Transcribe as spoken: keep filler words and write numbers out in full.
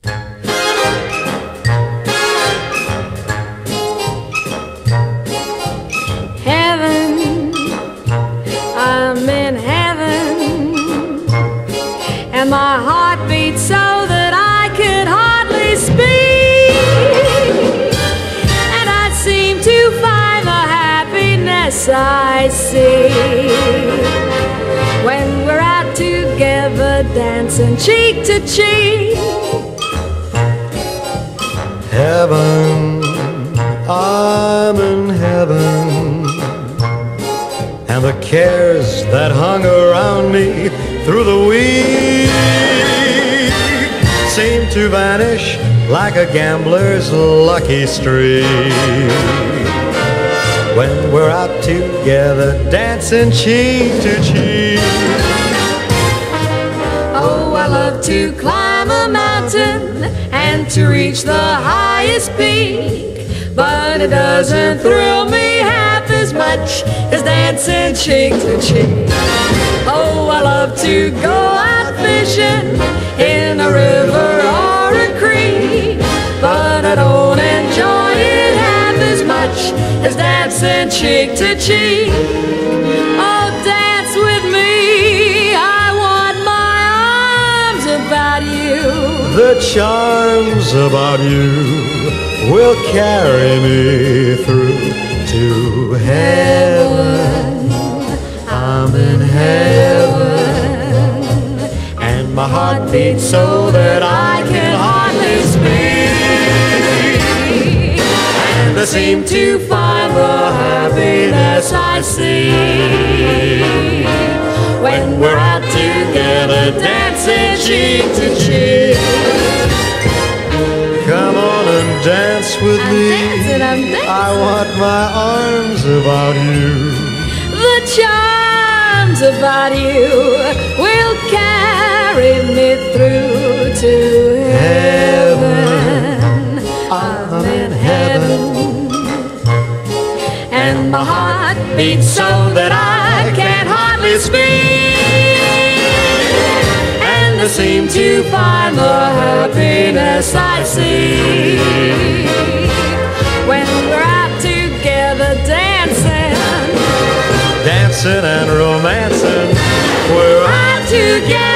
Heaven, I'm in heaven, and my heart beats so that I could hardly speak, and I seem to find the happiness I see when we're out together dancing cheek to cheek. Heaven, I'm in heaven, and the cares that hung around me through the week seem to vanish like a gambler's lucky streak when we're out together dancing cheek to cheek. Oh, I love to climb a mountain and to reach the highest peak, but it doesn't thrill me half as much as dancing cheek to cheek. Oh, I love to go out fishing in a river or a creek, but I don't enjoy it half as much as dancing cheek to cheek. Oh, dance with me, I want my arms about you. The charms about you will carry me through to heaven. I'm in heaven, and my heart beats so that I can hardly speak, and I seem to find the happiness I see when we're out together dancing cheek to cheek. Come on and dance with I'm me. dancing, I'm dancing. I want my arms about you. The charms about you will carry me through to heaven. I'm in heaven, and my heart beats so that I can hardly speak, and I seem to find the happiness I see when we're out together dancing, dancing and romancing. We're out together.